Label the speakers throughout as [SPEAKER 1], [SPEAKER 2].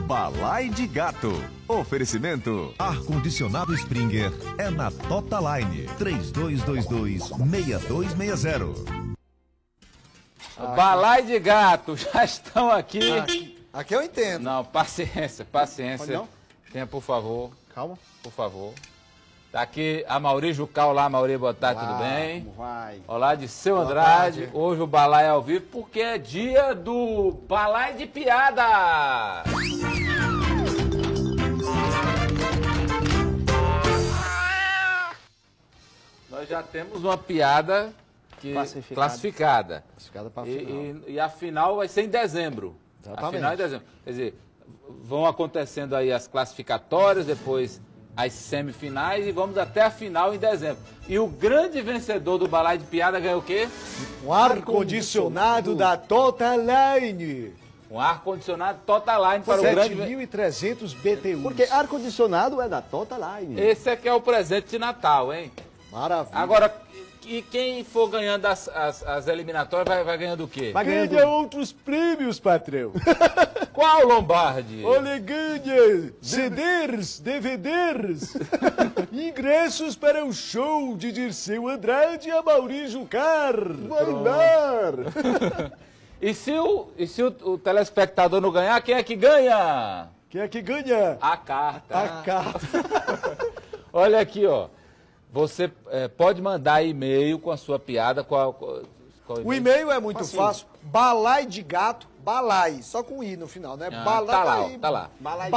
[SPEAKER 1] Balai de Gato. Oferecimento. Ar-condicionado Springer é na Totaline. 3222-6260.
[SPEAKER 2] Balai de Gato, já estão aqui.
[SPEAKER 3] Aqui eu entendo.
[SPEAKER 2] Não, paciência, paciência.
[SPEAKER 3] Não?
[SPEAKER 2] Tenha, por favor.
[SPEAKER 3] Calma.
[SPEAKER 2] Por favor. Tá aqui a Mauri Jucal. Olá, Mauri, boa tarde, tudo bem?
[SPEAKER 3] Como vai?
[SPEAKER 2] Olá, de Seu
[SPEAKER 3] Boa
[SPEAKER 2] Andrade.
[SPEAKER 3] tarde.
[SPEAKER 2] Hoje o Balai é ao vivo porque é dia do Balai de Piada. Nós já temos uma piada classificada.
[SPEAKER 3] Classificada para a final.
[SPEAKER 2] E a final vai ser em dezembro.
[SPEAKER 3] Exatamente.
[SPEAKER 2] A final é em dezembro. Quer dizer, vão acontecendo aí as classificatórias, depois as semifinais e vamos até a final em dezembro. E o grande vencedor do Balai de Piada ganhou o quê?
[SPEAKER 3] Um ar-condicionado da Totaline.
[SPEAKER 2] Um ar-condicionado Totaline para o grande...
[SPEAKER 3] 7.300 BTUs.
[SPEAKER 4] Porque ar-condicionado é da Totaline.
[SPEAKER 2] Esse é que é o presente de Natal, hein?
[SPEAKER 3] Maravilha.
[SPEAKER 2] Agora, e quem for ganhando as eliminatórias vai ganhando o quê?
[SPEAKER 4] Vai ganhando...
[SPEAKER 3] Ganha outros prêmios, patrão.
[SPEAKER 2] Qual, Lombardi?
[SPEAKER 3] Olha, ganha CDs, DVDs, ingressos para o show de Dirceu Andrade e Amaury Jucar.
[SPEAKER 4] Vai dar!
[SPEAKER 2] E se o telespectador não ganhar, quem é que ganha?
[SPEAKER 3] Quem é que ganha?
[SPEAKER 2] A carta.
[SPEAKER 3] A carta.
[SPEAKER 2] Olha aqui, ó. Você pode mandar e-mail com a sua piada. Qual
[SPEAKER 3] O e-mail é muito fácil. Balai de gato, balai, só com i no final, né? Balai,
[SPEAKER 2] tá lá, ó, tá lá.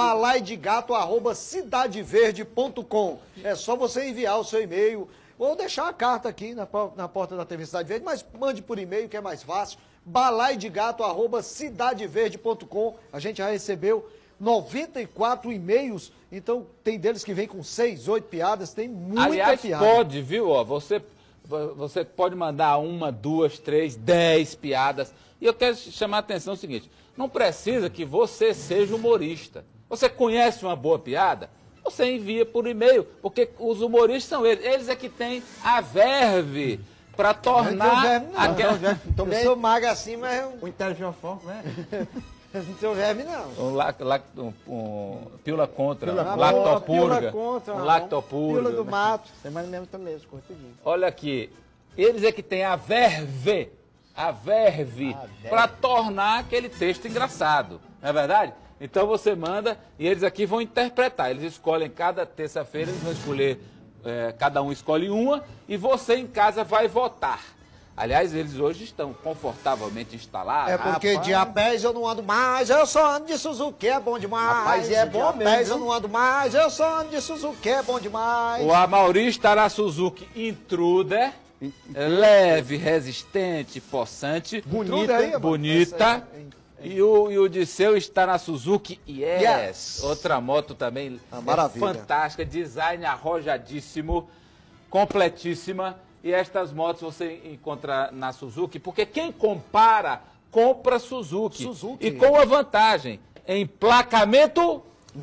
[SPEAKER 3] balaidegato@cidadeverde.com. É só você enviar o seu e-mail ou deixar a carta aqui na porta da TV Cidade Verde, mas mande por e-mail que é mais fácil. balaidegato@cidadeverde.com. A gente já recebeu 94 e-mails, então tem deles que vem com 6, 8 piadas, tem muita
[SPEAKER 2] Aliás,
[SPEAKER 3] piada.
[SPEAKER 2] pode, viu? Ó, você pode mandar 1, 2, 3, 10 piadas. E eu quero chamar a atenção o seguinte, não precisa que você seja humorista. Você conhece uma boa piada? Você envia por e-mail, porque os humoristas são eles é que têm a verve para tornar...
[SPEAKER 3] Eu sou mago assim, mas
[SPEAKER 4] O Intergeofoco, né?
[SPEAKER 3] eu não tenho verme, não.
[SPEAKER 2] Pílula contra,
[SPEAKER 3] Pílula
[SPEAKER 2] lactopurga.
[SPEAKER 3] contra,
[SPEAKER 2] Um lactopurga.
[SPEAKER 3] Pílula do mato.
[SPEAKER 4] Semana mesmo também, cortadinho.
[SPEAKER 2] Olha aqui, eles é que têm a verve para tornar aquele texto engraçado, não é verdade? Então você manda e eles aqui vão interpretar, eles escolhem cada terça-feira, eles vão escolher, cada um escolhe uma e você em casa vai votar. Aliás, eles hoje estão confortavelmente instalados.
[SPEAKER 3] É porque de a pés eu não ando mais, eu só ando de Suzuki, é bom demais.
[SPEAKER 4] Rapaz, e é bom
[SPEAKER 3] de a pés
[SPEAKER 4] mesmo.
[SPEAKER 3] eu não ando mais, eu só ando de Suzuki, é bom demais.
[SPEAKER 2] O Amaury está na Suzuki Intruder, leve, resistente, possante,
[SPEAKER 3] Intruder aí, mano.
[SPEAKER 2] bonita.
[SPEAKER 3] Essa aí.
[SPEAKER 2] E o Dirceu está na Suzuki Yes.
[SPEAKER 3] Yes.
[SPEAKER 2] Outra moto também
[SPEAKER 3] maravilha.
[SPEAKER 2] fantástica, design arrojadíssimo, completíssima. E estas motos você encontra na Suzuki, porque quem compara, compra Suzuki. E com a vantagem, emplacamento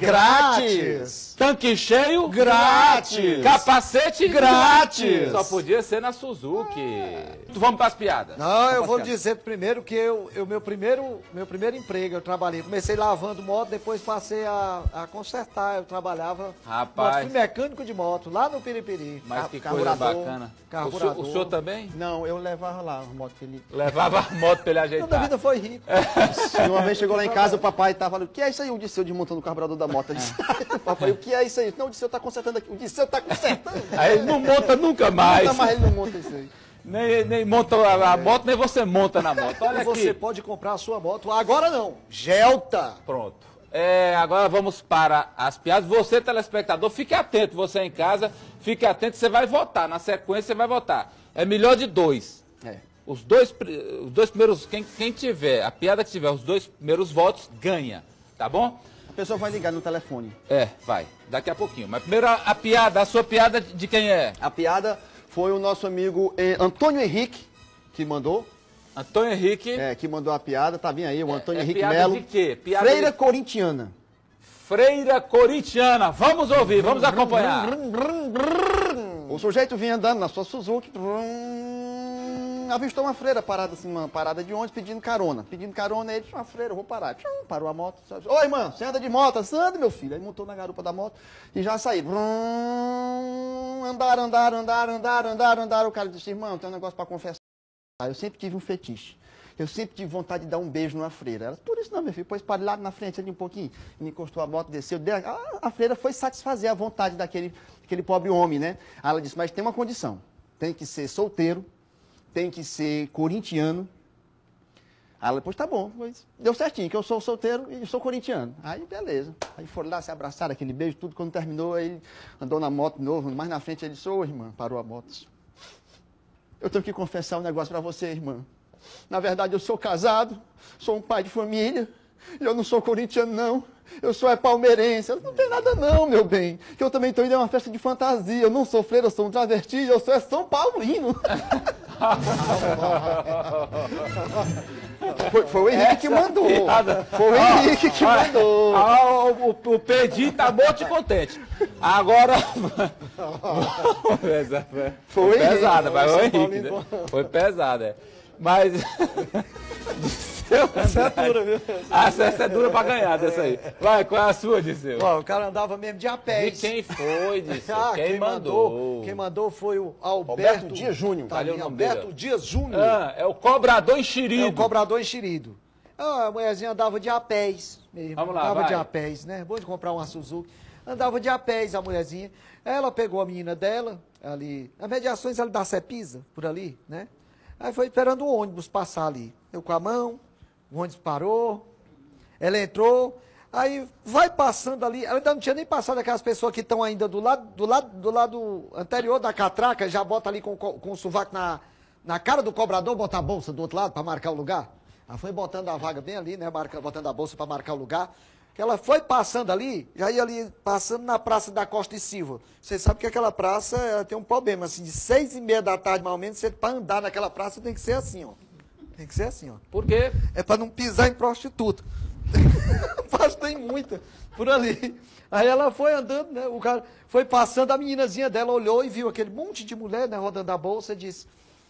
[SPEAKER 3] Grátis.
[SPEAKER 2] Tanque cheio
[SPEAKER 3] Grátis.
[SPEAKER 2] Capacete
[SPEAKER 3] Grátis.
[SPEAKER 2] Só podia ser na Suzuki. Vamos para as piadas.
[SPEAKER 3] Não, eu vou dizer primeiro que meu primeiro emprego, eu trabalhei, comecei lavando moto, depois passei a consertar, eu trabalhava,
[SPEAKER 2] Rapaz.
[SPEAKER 3] fui mecânico de moto, lá no Piripiri.
[SPEAKER 2] Mas que coisa
[SPEAKER 4] carburador,
[SPEAKER 2] bacana.
[SPEAKER 3] carburador.
[SPEAKER 2] O senhor também?
[SPEAKER 4] Não, eu levava lá a moto que ele...
[SPEAKER 2] Levava a moto pra ele
[SPEAKER 3] Toda a
[SPEAKER 2] ajeitar.
[SPEAKER 3] vida foi rico.
[SPEAKER 4] E uma vez chegou lá em casa, o papai tava falando, o que é isso aí? O Dirceu desmontando o carburador da moto. Eu disse, papai, o que é isso aí? Não, o Dirceu tá consertando aqui. O Dirceu tá consertando.
[SPEAKER 2] Aí ele não monta nunca mais.
[SPEAKER 4] Nunca mais ele não monta isso aí.
[SPEAKER 2] Nem monta a moto, nem você monta na moto. Olha
[SPEAKER 3] E você
[SPEAKER 2] aqui.
[SPEAKER 3] pode comprar a sua moto, agora não, Gelta.
[SPEAKER 2] Pronto. Agora vamos para as piadas. Você, telespectador, fique atento. Você em casa, fique atento. Você vai votar. Na sequência, você vai votar. É melhor de 2. Os dois primeiros, quem tiver, a piada que tiver os 2 primeiros votos, ganha. Tá bom?
[SPEAKER 4] A pessoa vai ligar no telefone.
[SPEAKER 2] Vai. Daqui a pouquinho. Mas primeiro a sua piada de quem é?
[SPEAKER 4] A piada foi o nosso amigo Antônio Henrique que mandou.
[SPEAKER 2] Antônio Henrique.
[SPEAKER 4] Que mandou a piada, tá bem aí, o Antônio Henrique
[SPEAKER 2] piada
[SPEAKER 4] Melo.
[SPEAKER 2] de quê? Piada
[SPEAKER 4] Freira
[SPEAKER 2] de...
[SPEAKER 4] corintiana.
[SPEAKER 2] Freira corintiana. Vamos ouvir, vamos acompanhar.
[SPEAKER 4] O sujeito vinha andando na sua Suzuki. avistou uma freira parada assim, uma parada de ônibus pedindo carona. Pedindo carona, ele disse, uma freira, eu vou parar. Parou a moto. Ô, irmã, você anda de moto? Anda, meu filho. Aí montou na garupa da moto e já saíram. Andaram. O cara disse, irmão, tem um negócio pra confessar. Eu sempre tive um fetiche. Eu sempre tive vontade de dar um beijo numa freira. Ela, por isso não, meu filho, pôs para lá na frente ali um pouquinho, me encostou a moto, desceu. A freira foi satisfazer a vontade daquele pobre homem, né? Aí ela disse, mas tem uma condição. Tem que ser solteiro, tem que ser corintiano. Aí ela, pois tá bom, pois deu certinho, que eu sou solteiro e sou corintiano. Aí, beleza. Aí foram lá, se abraçaram, aquele beijo, tudo. Quando terminou, aí ele andou na moto de novo, mais na frente ele disse, ô, irmã, parou a moto. Eu tenho que confessar um negócio para você, irmã. Na verdade, eu sou casado, sou um pai de família, eu não sou corintiano, não. Eu sou palmeirense. Eu não tem nada não, meu bem. Que eu também estou indo a uma festa de fantasia. Eu não sou freira, eu sou um travesti, eu sou São Paulino. Foi o Henrique que mandou. Foi o Henrique que mandou.
[SPEAKER 2] O Pedinho tá muito contente. Agora. Foi pesada, mas foi o Henrique. Né? Foi pesada, é. Mas. Essa é dura, viu? Essa é dura pra ganhar dessa aí. Vai, qual é a sua, Disseu?
[SPEAKER 5] Ó, o cara andava mesmo de a pé.
[SPEAKER 2] E quem foi, Disseu? Quem mandou?
[SPEAKER 5] Quem mandou foi o Alberto
[SPEAKER 4] Dias Júnior.
[SPEAKER 5] Tá ali, Alberto Dias Júnior.
[SPEAKER 2] É o cobrador enxerido.
[SPEAKER 5] É o cobrador enxerido. A mulherzinha andava de a pés mesmo.
[SPEAKER 2] Vamos lá,
[SPEAKER 5] andava
[SPEAKER 2] vai.
[SPEAKER 5] de a pés, né? Vou comprar uma Suzuki. Andava de a pés a mulherzinha. Ela pegou a menina dela, ali, nas mediações ali da Cepisa, por ali, né? Aí foi esperando o ônibus passar ali. Eu com a mão, o ônibus parou, ela entrou, aí vai passando ali, ela ainda não tinha nem passado aquelas pessoas que estão ainda do lado anterior da catraca, já bota ali com o sovaco na cara do cobrador, bota a bolsa do outro lado para marcar o lugar. Ela foi botando a vaga bem ali, né, botando a bolsa para marcar o lugar. Que ela foi passando ali, já ia ali passando na Praça da Costa e Silva. Você sabe que aquela praça ela tem um problema, assim, de 6h30 da tarde, mais ou menos, para andar naquela praça tem que ser assim, ó. Tem que ser assim, ó.
[SPEAKER 2] Por quê?
[SPEAKER 5] É para não pisar em prostituta. Mas tem muita por ali. Aí ela foi andando, né? O cara foi passando, a meninazinha dela olhou e viu aquele monte de mulher, né, rodando a bolsa e disse: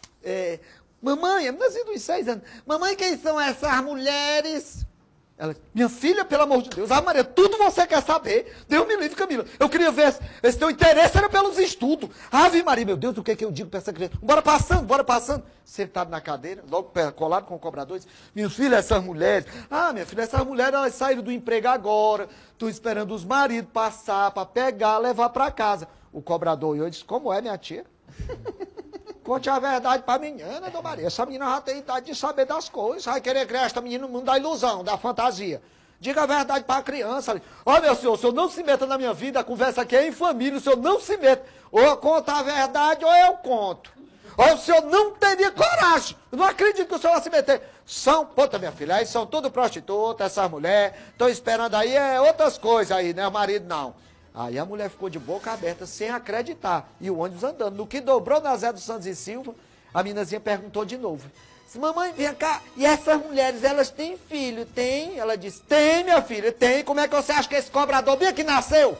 [SPEAKER 5] mamãe, a meninazinha dos 6 anos, mamãe, quem são essas mulheres? Ela, minha filha, pelo amor de Deus, Maria, tudo você quer saber. Deus me livre, Camila. Eu queria ver esse teu interesse era pelos estudos. Ave Maria, meu Deus, o que é que eu digo para essa criança? Bora passando. Sentado na cadeira, logo colado com o cobrador, disse, minha filha, essas mulheres. Minha filha, essas mulheres, elas saíram do emprego agora. Estou esperando os maridos passar para pegar, levar para casa. O cobrador olhou e disse, como é, minha tia? Conte a verdade pra menina, dona Maria. Essa menina já tem idade de saber das coisas. Vai querer criar esta menina no mundo da ilusão, da fantasia. Diga a verdade pra criança. Ó, meu senhor, o senhor não se meta na minha vida, a conversa aqui é em família, o senhor não se meta. Ou eu conto a verdade ou eu conto. Ou o senhor não teria coragem. Eu não acredito que o senhor vai se meter. Puta, minha filha, aí são tudo prostitutas, essas mulheres. Estão esperando aí outras coisas aí, né? O marido não. Aí a mulher ficou de boca aberta, sem acreditar. E o ônibus andando. No que dobrou na Zé dos Santos e Silva, a meninazinha perguntou de novo. Disse, mamãe, vem cá, e essas mulheres, elas têm filho? Tem? Ela disse, tem, minha filha, tem. Como é que você acha que esse cobrador bem que nasceu?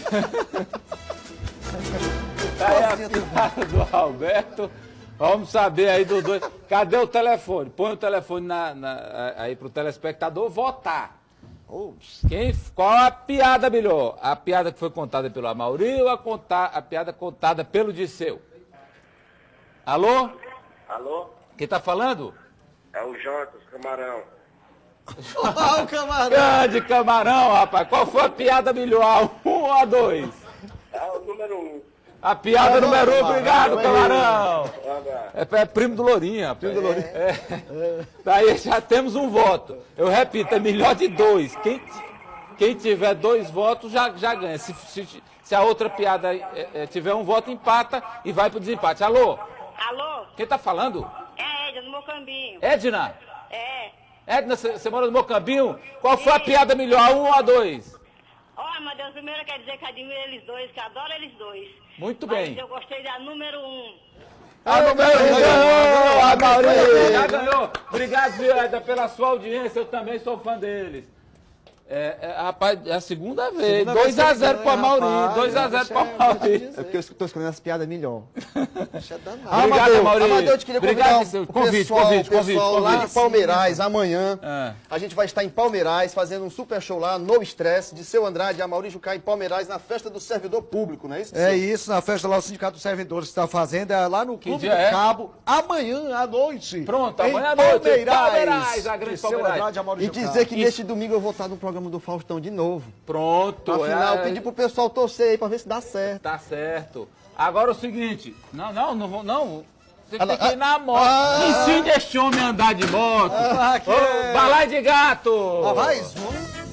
[SPEAKER 2] Aí a piada do Alberto. Vamos saber aí dos dois. Cadê o telefone? Põe o telefone aí pro telespectador votar. Qual a piada melhor? A piada que foi contada pelo Amauri ou a piada contada pelo Disseu? Alô?
[SPEAKER 6] Alô?
[SPEAKER 2] Quem tá falando?
[SPEAKER 6] É o Jotas, Camarão.
[SPEAKER 5] O Camarão.
[SPEAKER 2] Grande Camarão, rapaz. Qual foi a piada melhor? A 1 ou a 2?
[SPEAKER 6] É o número 1.
[SPEAKER 2] A piada número 1, obrigado, Camarão. É primo do Lourinho, primo do Lourinho. Daí já temos um voto. Eu repito, é melhor de 2. Quem tiver 2 votos já ganha. Se a outra piada tiver um voto, empata e vai pro desempate. Alô?
[SPEAKER 7] Alô?
[SPEAKER 2] Quem tá falando?
[SPEAKER 7] É Edna, do Mocambinho.
[SPEAKER 2] Edna?
[SPEAKER 7] É.
[SPEAKER 2] Edna, você mora no Mocambinho? Qual foi a piada melhor, a 1 ou a 2?
[SPEAKER 7] Meu Deus, primeiro quer dizer que admiro eles dois, que adoro eles dois.
[SPEAKER 2] Muito bem.
[SPEAKER 7] Mas eu gostei da número 1.
[SPEAKER 2] A número 1 ganhou, a Mauri. Já ganhou. Obrigado, Edna, pela sua audiência. Eu também sou fã deles. Rapaz, é a segunda vez.
[SPEAKER 5] Segunda vez
[SPEAKER 2] 2x0
[SPEAKER 5] que
[SPEAKER 2] pra
[SPEAKER 5] ganha,
[SPEAKER 2] Mauri.
[SPEAKER 5] rapaz,
[SPEAKER 2] 2x0 pra
[SPEAKER 5] deixa eu
[SPEAKER 2] Mauri.
[SPEAKER 5] dizer.
[SPEAKER 4] É porque eu estou escolhendo as piadas melhor.
[SPEAKER 5] Isso é danado.
[SPEAKER 2] Obrigado, Mauri.
[SPEAKER 4] Amadeu, eu te queria
[SPEAKER 2] Obrigado,
[SPEAKER 4] convidar
[SPEAKER 2] seu
[SPEAKER 4] o
[SPEAKER 2] convite.
[SPEAKER 4] pessoal lá de Palmeirais, amanhã.
[SPEAKER 2] É.
[SPEAKER 4] A gente vai estar em Palmeirais, fazendo um super show lá, No Stress, de Seu Andrade e Amaury Jucá em Palmeirais, na festa do servidor público, não é isso?
[SPEAKER 5] É isso, na festa lá, o Sindicato dos Servidores está fazendo, é lá no Clube
[SPEAKER 2] dia
[SPEAKER 5] do
[SPEAKER 2] é?
[SPEAKER 5] Cabo, amanhã à noite.
[SPEAKER 2] Pronto,
[SPEAKER 5] em
[SPEAKER 2] amanhã à noite, em
[SPEAKER 5] Palmeirais,
[SPEAKER 2] Palmeirais, a grande
[SPEAKER 5] de Seu
[SPEAKER 2] Palmeirais.
[SPEAKER 5] Andrade, Amaury
[SPEAKER 4] E
[SPEAKER 5] Jucá.
[SPEAKER 4] dizer que neste domingo eu vou estar no programa do Faustão de novo.
[SPEAKER 2] Pronto.
[SPEAKER 4] Afinal, pedir pro pessoal torcer aí pra ver se dá certo.
[SPEAKER 2] Tá certo. Agora o seguinte. Não vou. Não. Você tem
[SPEAKER 4] Ela-
[SPEAKER 2] que ir na moto. Ensine este homem a andar de moto.
[SPEAKER 5] que
[SPEAKER 2] Ô,
[SPEAKER 5] é.
[SPEAKER 2] Balai de gato.
[SPEAKER 5] Mais um.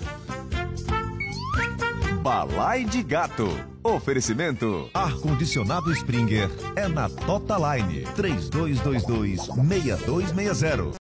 [SPEAKER 1] Balai de Gato. Oferecimento. Ar-condicionado Springer é na Totaline. 3222-6260.